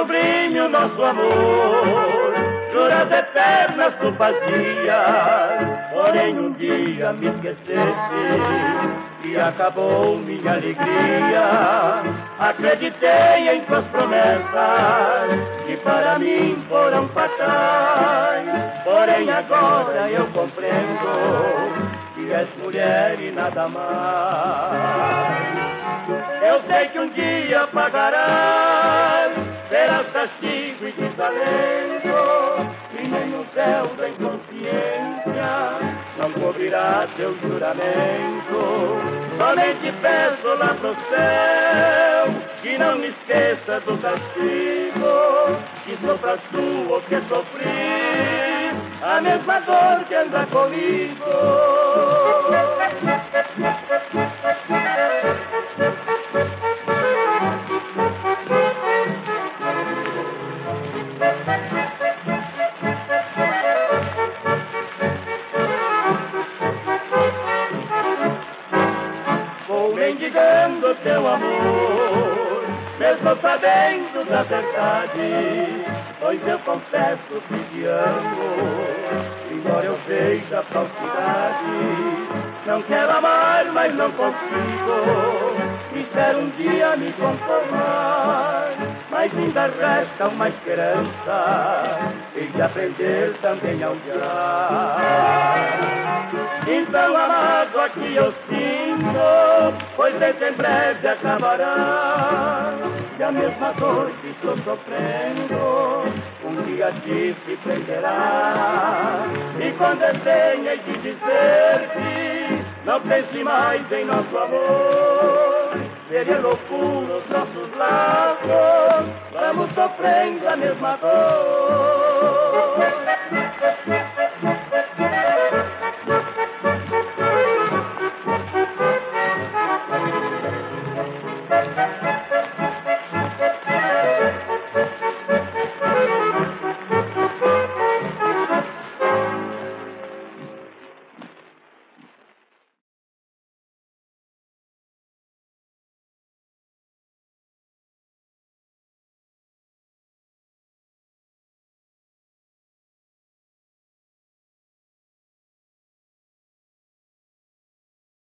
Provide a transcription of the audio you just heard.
sublime o nosso amor, juras eternas tu fazias, porém um dia me esqueceste e acabou minha alegria. Acreditei em tuas promessas que para mim foram fatais, porém agora eu compreendo que és mulher e nada mais. Eu sei que um dia pagarás, terás castigo e desalento, e nem no céu da inconsciência não cobrirá teu juramento. Somente peço lá pro céu que não me esqueça do castigo, que sofras tu ou que sofri a mesma dor que anda comigo. Vou mendigando teu amor, mesmo sabendo da verdade, pois eu confesso que te amo, embora eu veja a falsidade. Não quero amar, mas não consigo, espero um dia me conformar, mas ainda resta uma esperança, e de aprender também a olhar. Então a mágoa que eu sinto, pois em breve acabará, e a mesma dor que estou sofrendo, um dia te se prenderá. E quando eu tenho de dizer-te, não pense mais em nosso amor, seria loucura os nossos laços, vamos sofrendo a mesma dor.